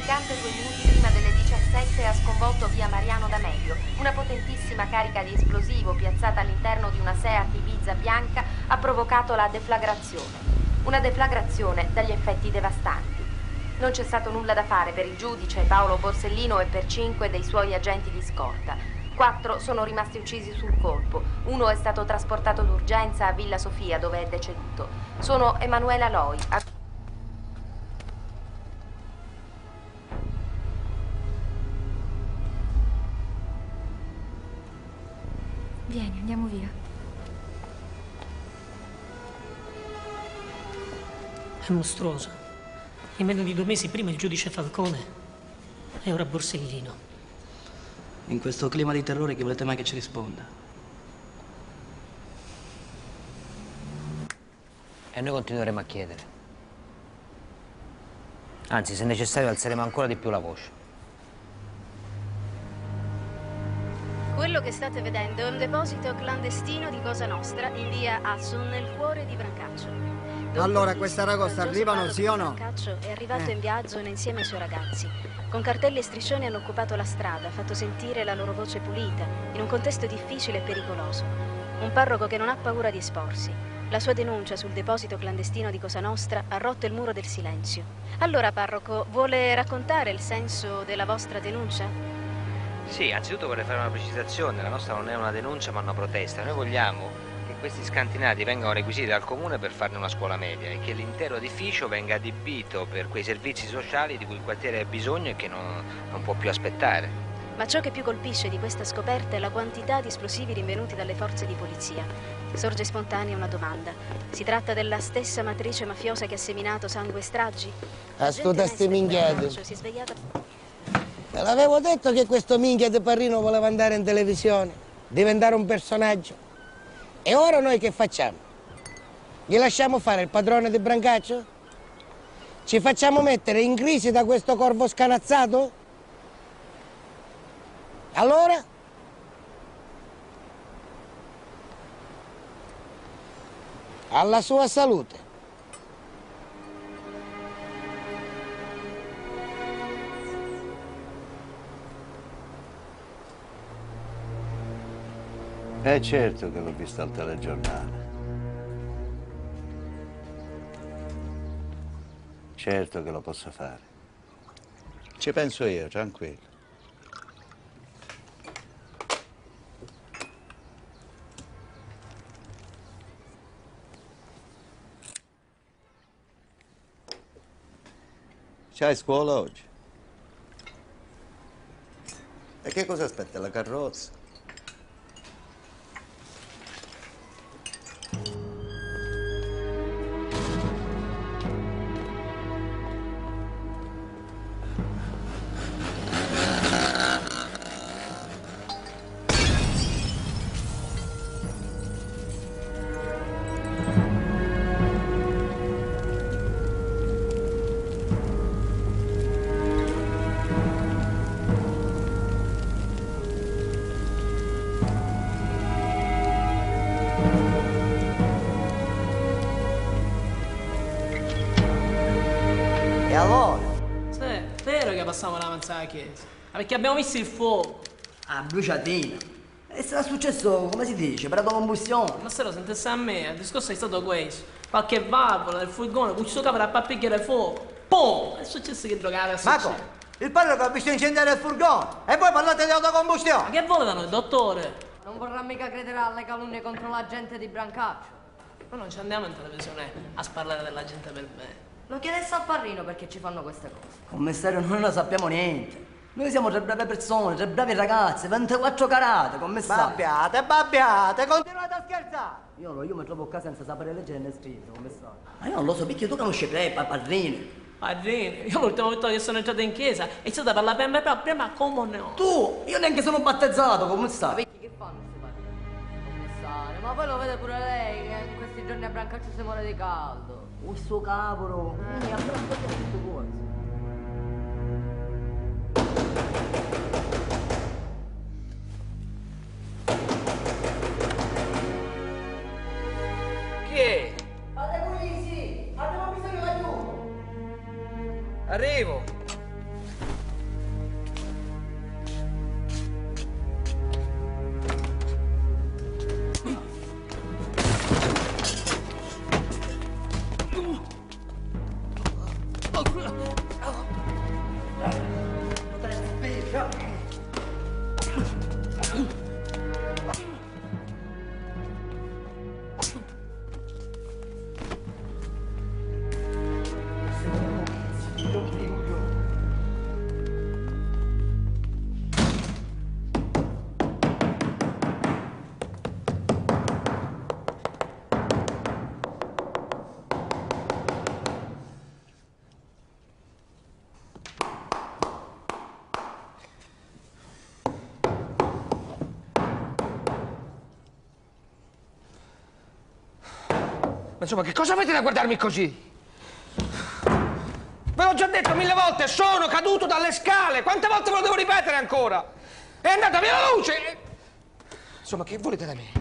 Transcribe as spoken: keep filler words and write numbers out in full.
terrificante due minuti prima delle diciassette ha sconvolto via Mariano D'Amelio. Una potentissima carica di esplosivo piazzata all'interno di una Seat Ibiza bianca ha provocato la deflagrazione. Una deflagrazione dagli effetti devastanti. Non c'è stato nulla da fare per il giudice Paolo Borsellino e per cinque dei suoi agenti di scorta. Quattro sono rimasti uccisi sul colpo. Uno è stato trasportato d'urgenza a Villa Sofia, dove è deceduto. Sono Emanuela Loi. Vieni, andiamo via. È mostruoso. In meno di due mesi prima il giudice Falcone e ora Borsellino. In questo clima di terrore chi volete mai che ci risponda? E noi continueremo a chiedere. Anzi, se necessario, alzeremo ancora di più la voce. Quello che state vedendo è un deposito clandestino di Cosa Nostra in via Assun, nel cuore di Brancaccio. Don Allora, Luigi queste ragazze arrivano, sì o no? Brancaccio è arrivato Eh. in viaggio insieme ai suoi ragazzi. Con cartelli e striscioni hanno occupato la strada, fatto sentire la loro voce pulita, in un contesto difficile e pericoloso. Un parroco che non ha paura di esporsi. La sua denuncia sul deposito clandestino di Cosa Nostra ha rotto il muro del silenzio. Allora, parroco, vuole raccontare il senso della vostra denuncia? Sì, anzitutto vorrei fare una precisazione. La nostra non è una denuncia, ma una protesta. Noi vogliamo che questi scantinati vengano requisiti dal comune per farne una scuola media e che l'intero edificio venga adibito per quei servizi sociali di cui il quartiere ha bisogno e che non, non può più aspettare. Ma ciò che più colpisce di questa scoperta è la quantità di esplosivi rinvenuti dalle forze di polizia. Sorge spontanea una domanda. Si tratta della stessa matrice mafiosa che ha seminato sangue e stragi? A sto tasti minchiate. Si è svegliata... Te l'avevo detto che questo minchia di Parrino voleva andare in televisione, diventare un personaggio. E ora noi che facciamo? Gli lasciamo fare il padrone di Brancaccio? Ci facciamo mettere in crisi da questo corvo scanazzato? Allora? Alla sua salute. Eh certo che l'ho visto al telegiornale. Certo che lo posso fare. Ci penso io, tranquillo. C'hai scuola oggi? E che cosa aspetta, la carrozza? Passavamo davanti alla chiesa. Ma perché abbiamo visto il fuoco. Ah, bruciatina. E sarà successo, come si dice, per autocombustione. Ma se lo sentisse a me, il discorso è stato questo. Qualche valvola del furgone, con questo capo da pappicchiare fuoco. Pum! È successo che drogare. Ma come? Il padre che ha visto incendiare il furgone e poi parlate di autocombustione. Ma che vuole da noi, dottore? Non vorrà mica credere alle calunnie contro la gente di Brancaccio. Ma non ci andiamo in televisione a sparlare della gente per bene. Lo chiedesse a Parrino perché ci fanno queste cose. Commissario, noi non sappiamo niente. Noi siamo tre brave persone, tre bravi ragazzi, ventiquattro carate, commissario. Babbiate, babbiate, continuate a scherzare. Io, no, io mi trovo qua senza sapere leggere né scrivere, commissario. Ma io non lo so, perché tu conosci Pepa, Parrini. Parrini? Io l'ultima volta che sono entrato in chiesa è iniziato a parlare per me proprio, ma come no? Tu? Io neanche sono battezzato, commissario. Ma che fanno questi Parrini? Commissario, ma poi lo vede pure lei che in questi giorni a Brancaccio si muore di caldo. Questo cavolo, eh. Mi ha fatto tutto fuori. Chi è? Fate pulisi, abbiamo bisogno di aiuto. Arrivo. insomma, che cosa avete da guardarmi così? Ve l'ho già detto mille volte, sono caduto dalle scale! Quante volte ve lo devo ripetere ancora? È andata via la luce! Insomma, che volete da me?